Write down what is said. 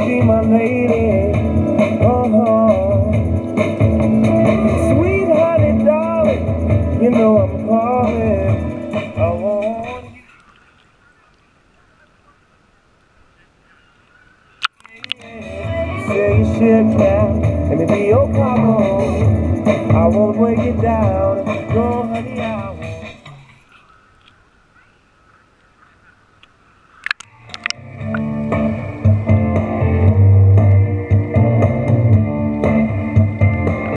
be my lady. Sweet honey, darling, you know I'm calling. I want you. Say your shit now, let me be your cargo. I won't break it down. Go, honey, I